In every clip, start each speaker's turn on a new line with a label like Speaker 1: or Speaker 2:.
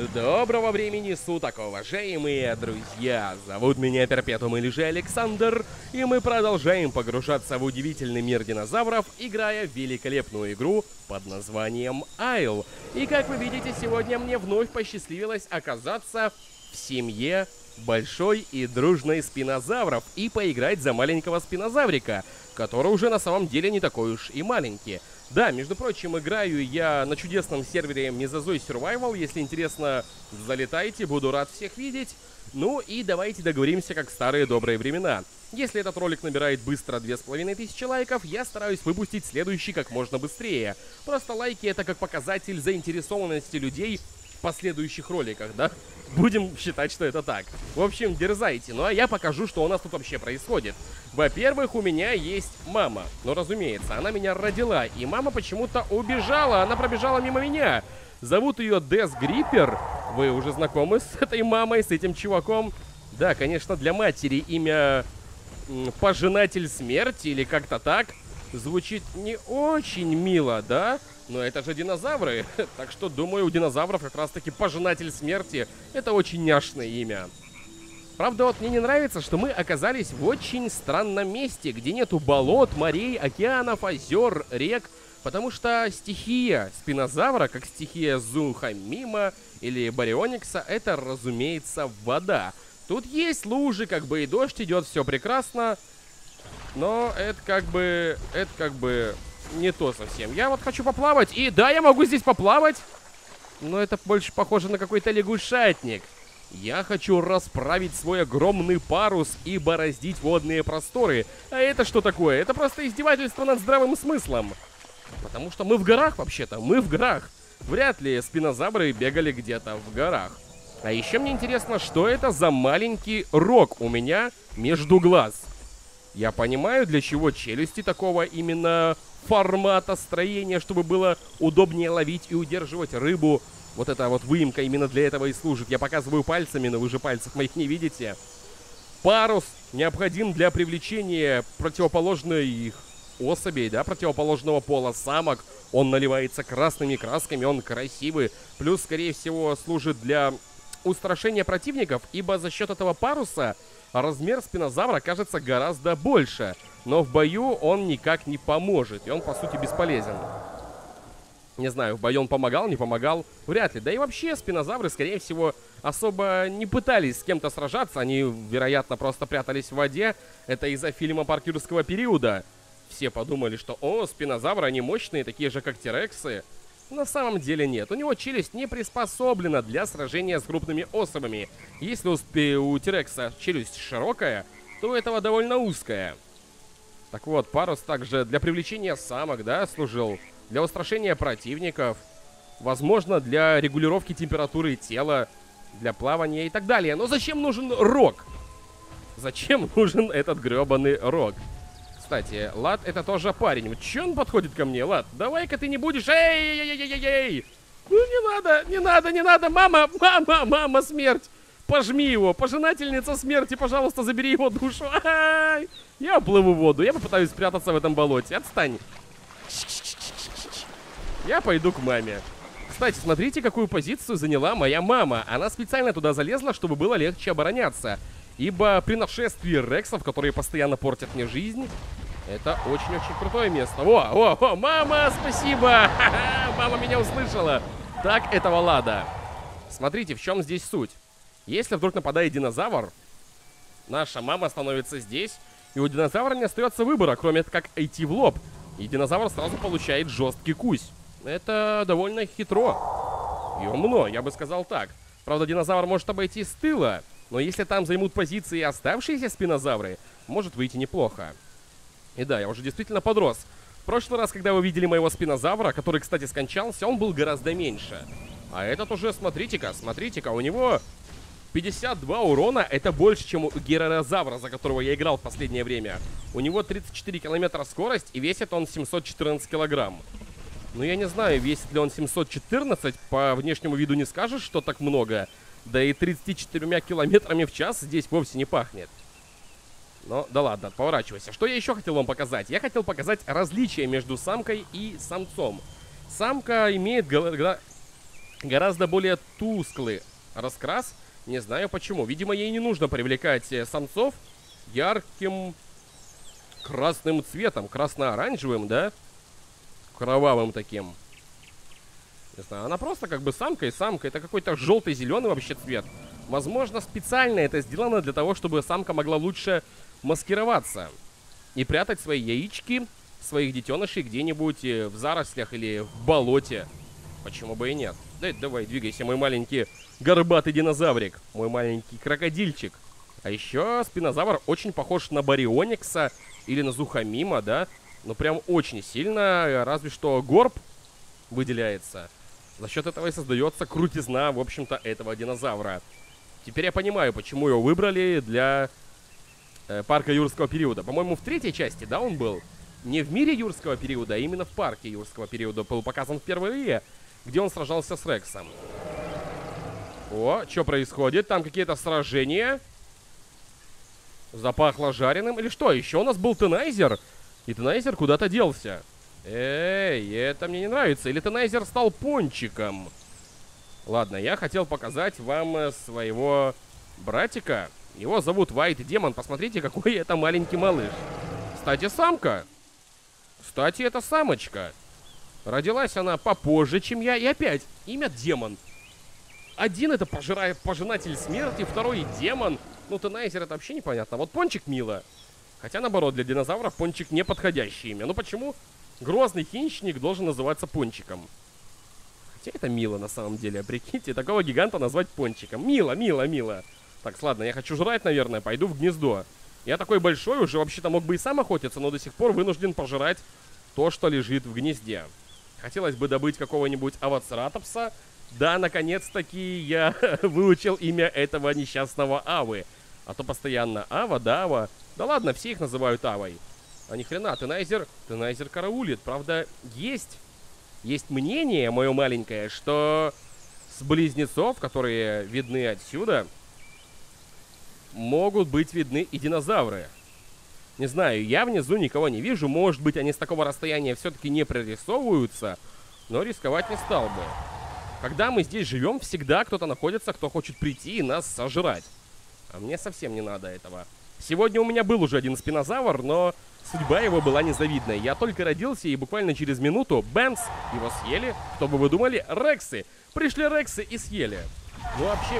Speaker 1: Доброго времени суток, уважаемые друзья! Зовут меня Перпетум или же Александр, и мы продолжаем погружаться в удивительный мир динозавров, играя в великолепную игру под названием Isle. И как вы видите, сегодня мне вновь посчастливилось оказаться в семье большой и дружной спинозавров и поиграть за маленького спинозаврика, который уже на самом деле не такой уж и маленький. Да, между прочим, играю я на чудесном сервере Mesozoic Survival. Если интересно, залетайте, буду рад всех видеть. Ну и давайте договоримся, как в старые добрые времена. Если этот ролик набирает быстро 2500 лайков, я стараюсь выпустить следующий как можно быстрее. Просто лайки — это как показатель заинтересованности людей в последующих роликах, да? Будем считать, что это так. В общем, дерзайте. Ну а я покажу, что у нас тут вообще происходит. Во-первых, у меня есть мама. Ну, разумеется, она меня родила. И мама почему-то убежала. Она пробежала мимо меня. Зовут ее Дес Гриппер. Вы уже знакомы с этой мамой, с этим чуваком? Да, конечно, для матери имя Пожинатель Смерти или как-то так звучит не очень мило, да? Но это же динозавры, так что, думаю, у динозавров как раз-таки Пожинатель Смерти — это очень няшное имя. Правда, вот мне не нравится, что мы оказались в очень странном месте, где нету болот, морей, океанов, озер, рек, потому что стихия спинозавра, как стихия Зунхамима или Барионикса, это, разумеется, вода. Тут есть лужи, как бы и дождь идет, все прекрасно, но это как бы не то совсем. Я вот хочу поплавать, и да, я могу здесь поплавать, но это больше похоже на какой-то лягушатник. Я хочу расправить свой огромный парус и бороздить водные просторы. А это что такое? Это просто издевательство над здравым смыслом. Потому что мы в горах, вообще-то, мы в горах. Вряд ли спинозавры бегали где-то в горах. А еще мне интересно, что это за маленький рог у меня между глаз. Я понимаю, для чего челюсти такого именно формата строения, чтобы было удобнее ловить и удерживать рыбу. Вот эта вот выемка именно для этого и служит. Я показываю пальцами, но вы же пальцев моих не видите. Парус необходим для привлечения противоположных особей, да, противоположного пола, самок. Он наливается красными красками, он красивый. Плюс, скорее всего, служит для устрашения противников, ибо за счет этого паруса размер спинозавра кажется гораздо больше. Но в бою он никак не поможет, и он, по сути, бесполезен. Не знаю, в бою он помогал, не помогал, вряд ли. Да и вообще спинозавры, скорее всего, особо не пытались с кем-то сражаться. Они, вероятно, просто прятались в воде. Это из-за фильма «Парк юрского периода». Все подумали, что, о, спинозавры, они мощные, такие же, как терексы. На самом деле нет. У него челюсть не приспособлена для сражения с крупными особами. Если у терекса челюсть широкая, то у этого довольно узкая. Так вот, парус также для привлечения самок, да, служил. Для устрашения противников. Возможно, для регулировки температуры тела, для плавания и так далее. Но зачем нужен рог? Зачем нужен этот гребаный рог? Кстати, Лад — это тоже парень. Че он подходит ко мне, Лад? Давай-ка ты не будешь... Эй-эй-эй-эй-эй! Ну не надо, не надо, не надо! Мама, мама, мама, смерть! Пожми его! Пожинательница смерти, пожалуйста, забери его душу! Ай! Я уплыву в воду, я попытаюсь спрятаться в этом болоте. Отстань! Я пойду к маме. Кстати, смотрите, какую позицию заняла моя мама. Она специально туда залезла, чтобы было легче обороняться. Ибо при нашествии рексов, которые постоянно портят мне жизнь, это очень-очень крутое место. О, мама, спасибо! Мама меня услышала. Так, этого Лада. Смотрите, в чем здесь суть. Если вдруг нападает динозавр, наша мама становится здесь, и у динозавра не остается выбора, кроме как идти в лоб. И динозавр сразу получает жесткий кусь. Это довольно хитро. И умно, я бы сказал так. Правда, динозавр может обойти с тыла, но если там займут позиции оставшиеся спинозавры, может выйти неплохо. И да, я уже действительно подрос. В прошлый раз, когда вы видели моего спинозавра, который, кстати, скончался, он был гораздо меньше. А этот уже, смотрите-ка, у него 52 урона, это больше, чем у геророзавра, за которого я играл в последнее время. У него 34 километра скорость, и весит он 714 килограмм. Ну, я не знаю, весит ли он 714, по внешнему виду не скажешь, что так много. Да и 34 километрами в час здесь вовсе не пахнет. Но, да ладно, поворачивайся. Что я еще хотел вам показать? Я хотел показать различия между самкой и самцом. Самка имеет гораздо более тусклый раскрас. Не знаю почему. Видимо, ей не нужно привлекать самцов ярким красным цветом. Красно-оранжевым, да? Кровавым таким. Не знаю, она просто как бы самка и самка. Это какой-то желтый-зеленый вообще цвет. Возможно, специально это сделано для того, чтобы самка могла лучше маскироваться. И прятать свои яички, своих детенышей где-нибудь в зарослях или в болоте. Почему бы и нет? Давай, двигайся, мой маленький горбатый динозаврик. Мой маленький крокодильчик. А еще спинозавр очень похож на Барионикса или на Зухамима, да? Ну прям очень сильно, разве что горб выделяется. За счет этого и создается крутизна, в общем-то, этого динозавра. Теперь я понимаю, почему его выбрали для парка юрского периода. По-моему, в третьей части, да, он был? Не в мире юрского периода, а именно в парке юрского периода был показан впервые, где он сражался с Рексом. О, что происходит? Там какие-то сражения. Запахло жареным. Или что? Еще у нас был Тенайзер. И Тенайзер куда-то делся. Эй, это мне не нравится. Или Тенайзер стал пончиком? Ладно, я хотел показать вам своего братика. Его зовут White Demon. Посмотрите, какой это маленький малыш. Кстати, самка. Кстати, это самочка. Родилась она попозже, чем я. И опять, имя Демон. Один это пожинатель смерти, второй демон. Ну, Тенайзер это вообще непонятно. Вот Пончик мило. Хотя, наоборот, для динозавров Пончик не подходящее имя. Ну, почему грозный хищник должен называться Пончиком? Хотя это мило на самом деле. Прикиньте, такого гиганта назвать Пончиком. Мило, мило, мило. Так, ладно, я хочу жрать, наверное. Пойду в гнездо. Я такой большой, уже вообще-то мог бы и сам охотиться, но до сих пор вынужден пожирать то, что лежит в гнезде. Хотелось бы добыть какого-нибудь авацератопса. Да, наконец-таки я выучил имя этого несчастного Авы. А то постоянно Ава, да, Ава. Да ладно, все их называют Авой. А ни хрена, Тенайзер караулит. Правда, есть мнение мое маленькое, что с близнецов, которые видны отсюда, могут быть видны и динозавры. Не знаю, я внизу никого не вижу. Может быть, они с такого расстояния все-таки не прорисовываются. Но рисковать не стал бы. Когда мы здесь живем, всегда кто-то находится, кто хочет прийти и нас сожрать. А мне совсем не надо этого. Сегодня у меня был уже один спинозавр, но судьба его была незавидная. Я только родился, и буквально через минуту, бэмс, его съели. Что бы вы думали? Рексы. Пришли рексы и съели. Ну вообще...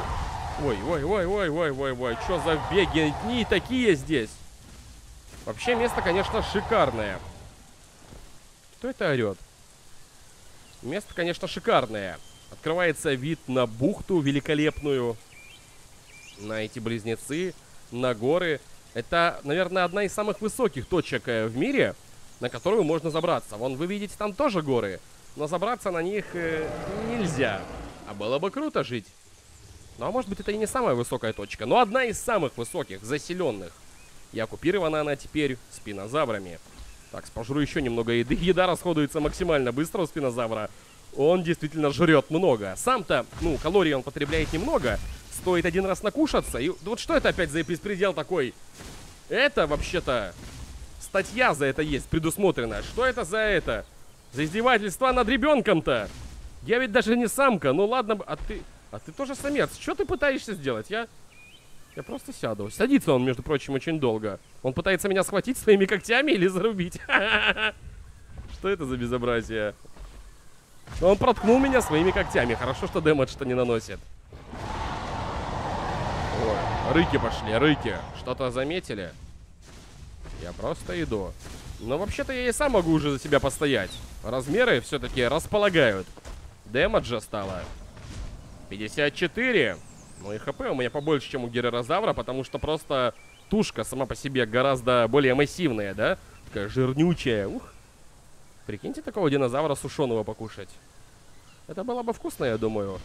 Speaker 1: Ой, что за беги дни такие здесь? Вообще место, конечно, шикарное. Кто это орет? Место, конечно, шикарное. Открывается вид на бухту великолепную. На эти близнецы, на горы. Это, наверное, одна из самых высоких точек в мире, на которую можно забраться. Вон, вы видите, там тоже горы. Но забраться на них нельзя. А было бы круто жить. Ну, а может быть, это и не самая высокая точка, но одна из самых высоких, заселенных. И оккупирована она теперь спинозаврами. Так, пожру еще немного еды. Еда расходуется максимально быстро у спинозавра. Он действительно жрет много. Сам-то, ну, калорий он потребляет немного. Стоит один раз накушаться. И вот что это опять за беспредел такой? Это, вообще-то, статья за это есть предусмотрена. Что это за это? За издевательство над ребенком-то? Я ведь даже не самка. Ну ладно, а ты тоже самец. Что ты пытаешься сделать? Я просто сяду. Садится он, между прочим, очень долго. Он пытается меня схватить своими когтями или зарубить. Что это за безобразие? Он проткнул меня своими когтями. Хорошо, что дэмэдж-то не наносит. Ой, рыки пошли, рыки. Что-то заметили? Я просто иду. Но вообще-то я и сам могу уже за себя постоять. Размеры все-таки располагают. Дэмэджа стало 54. Ну и хп у меня побольше, чем у гирерозавра, потому что просто тушка сама по себе гораздо более массивная, да? Такая жирнючая. Ух. Прикиньте, такого динозавра сушеного покушать. Это было бы вкусно, я думаю.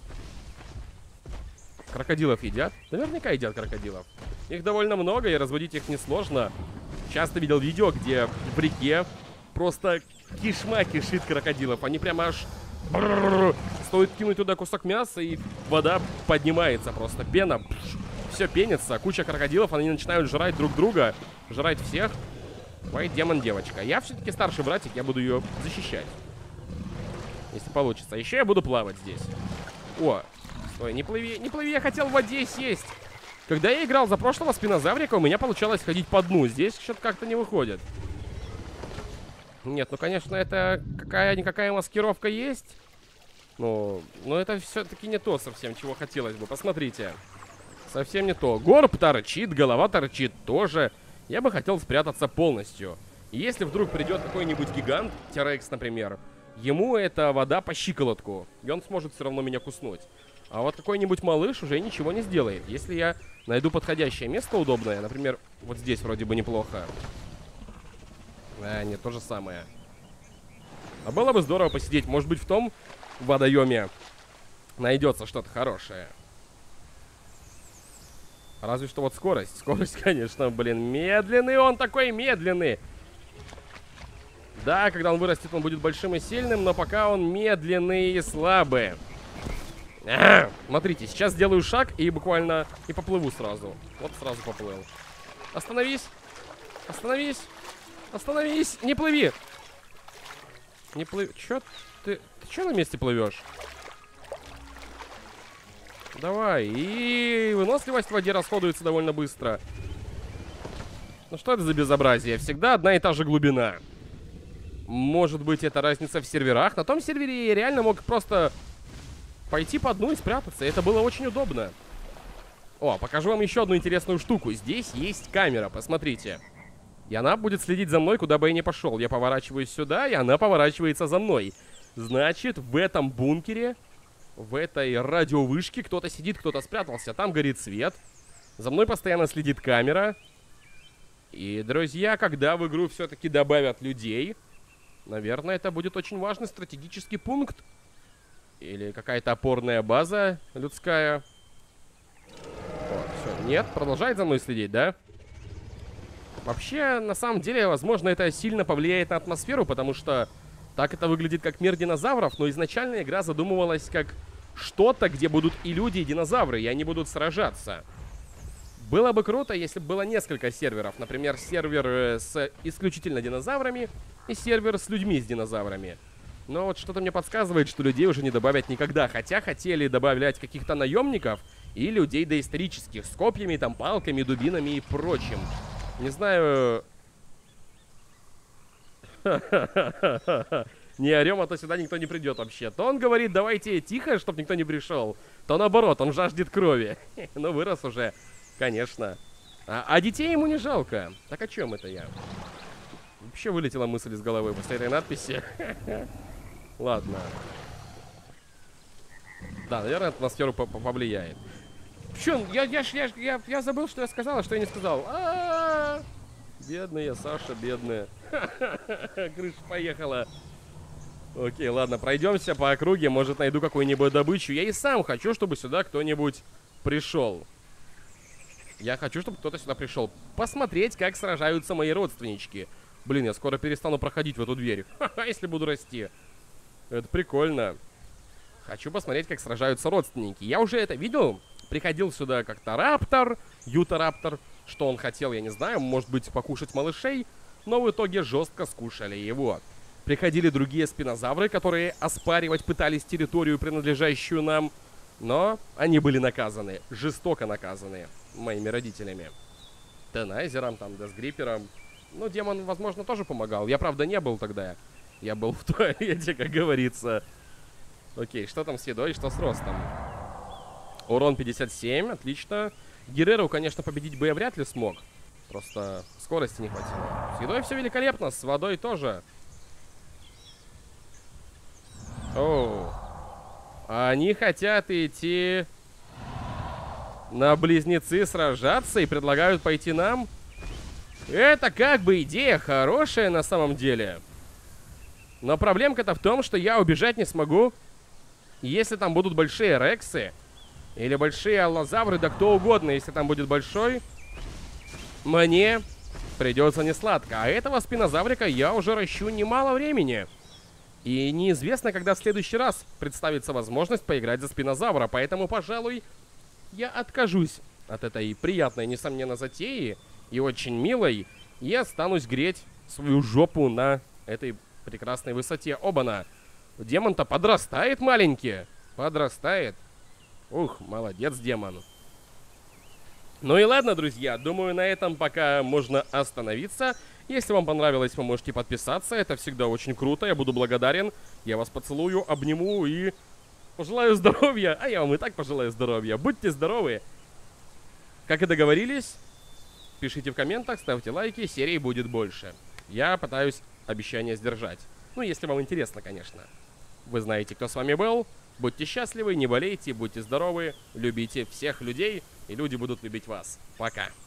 Speaker 1: Крокодилов едят? Наверняка едят крокодилов. Их довольно много, и разводить их несложно. Часто видел видео, где в реке просто кишма кишит крокодилов. Они прямо аж... Стоит кинуть туда кусок мяса, и вода поднимается просто. Пена. Все пенится. Куча крокодилов, они начинают жрать друг друга. Жрать всех. White Demon девочка. Я все-таки старший братик, я буду ее защищать. Если получится. Еще я буду плавать здесь. О, стой, не плыви, не плыви, я хотел в воде сесть. Когда я играл за прошлого спинозаврика, у меня получалось ходить по дну. Здесь что-то как-то не выходит. Нет, ну, конечно, это какая-никакая маскировка есть. Но это все-таки не то совсем, чего хотелось бы. Посмотрите. Совсем не то. Горб торчит, голова торчит тоже. Я бы хотел спрятаться полностью. И если вдруг придет какой-нибудь гигант, Терекс, например, ему эта вода по щиколотку, и он сможет все равно меня куснуть. А вот какой-нибудь малыш уже ничего не сделает. Если я найду подходящее место удобное, например, вот здесь вроде бы неплохо. Нет, то же самое. А было бы здорово посидеть. Может быть, в том водоеме найдется что-то хорошее. Разве что вот скорость. Скорость, конечно, блин, медленный. Он такой медленный. Да, когда он вырастет, он будет большим и сильным, но пока он медленный и слабый. Смотрите, сейчас сделаю шаг и буквально и поплыву сразу. Вот сразу поплыл. Остановись. Остановись. Остановись. Не плыви. Не плыви. Чё ты чё на месте плывешь? Давай. И выносливость в воде расходуется довольно быстро. Ну что это за безобразие? Всегда одна и та же глубина. Может быть, это разница в серверах. На том сервере я реально мог просто пойти по дну и спрятаться. Это было очень удобно. О, покажу вам еще одну интересную штуку. Здесь есть камера, посмотрите. И она будет следить за мной, куда бы я ни пошел. Я поворачиваюсь сюда, и она поворачивается за мной. Значит, в этом бункере, в этой радиовышке кто-то сидит, кто-то спрятался. Там горит свет. За мной постоянно следит камера. И, друзья, когда в игру все-таки добавят людей, наверное, это будет очень важный стратегический пункт. Или какая-то опорная база людская. О, все. Нет, продолжает за мной следить, да? Вообще, на самом деле, возможно, это сильно повлияет на атмосферу, потому что так это выглядит как мир динозавров, но изначально игра задумывалась как что-то, где будут и люди, и динозавры, и они будут сражаться. Было бы круто, если бы было несколько серверов. Например, сервер с исключительно динозаврами и сервер с людьми с динозаврами. Но вот что-то мне подсказывает, что людей уже не добавят никогда. Хотя хотели добавлять каких-то наемников и людей доисторических с копьями, там, палками, дубинами и прочим. Не знаю... Не орем, а то сюда никто не придет вообще. То он говорит, давайте тихо, чтобы никто не пришел. То наоборот, он жаждет крови. Ну, вырос уже, конечно. А детей ему не жалко. Так о чем это я? Вообще вылетела мысль из головы после этой надписи. Ладно. Да, наверное, атмосферу повлияет. Чё, я забыл, что я сказал, а что я не сказал. Бедная Саша, бедная. Крыша поехала. Окей, ладно, пройдемся по округе. Может, найду какую-нибудь добычу. Я и сам хочу, чтобы сюда кто-нибудь пришел. Я хочу, чтобы кто-то сюда пришел. Посмотреть, как сражаются мои родственнички. Блин, я скоро перестану проходить в эту дверь. Ха-ха, если буду расти. Это прикольно. Хочу посмотреть, как сражаются родственники. Я уже это видел. Приходил сюда как-то Раптор, Юта-Раптор. Что он хотел, я не знаю. Может быть, покушать малышей. Но в итоге жестко скушали его. Приходили другие спинозавры, которые оспаривать пытались территорию, принадлежащую нам. Но они были наказаны. Жестоко наказаны моими родителями. Тенайзером, там, Десгрипером. Ну, демон, возможно, тоже помогал. Я, правда, не был тогда. Я был в туалете, как говорится. Окей, что там с едой, что с ростом? Урон 57, отлично. Герреру, конечно, победить бы я вряд ли смог. Просто скорости не хватило. С едой все великолепно, с водой тоже. Оу. Они хотят идти на близнецы сражаться и предлагают пойти нам. Это как бы идея хорошая на самом деле. Но проблемка-то в том, что я убежать не смогу. Если там будут большие рексы или большие аллозавры, да кто угодно, если там будет большой, мне придется несладко. А этого спинозаврика я уже ращу немало времени. И неизвестно, когда в следующий раз представится возможность поиграть за спинозавра. Поэтому, пожалуй, я откажусь от этой приятной, несомненно, затеи и очень милой. И останусь греть свою жопу на этой прекрасной высоте. Оба-на! Демон-то подрастает маленький. Подрастает. Ух, молодец, демон. Ну и ладно, друзья, думаю, на этом пока можно остановиться. Если вам понравилось, вы можете подписаться, это всегда очень круто, я буду благодарен. Я вас поцелую, обниму и пожелаю здоровья. А я вам и так пожелаю здоровья. Будьте здоровы. Как и договорились, пишите в комментах, ставьте лайки, серий будет больше. Я пытаюсь обещание сдержать. Ну, если вам интересно, конечно. Вы знаете, кто с вами был. Будьте счастливы, не болейте, будьте здоровы, любите всех людей, и люди будут любить вас. Пока.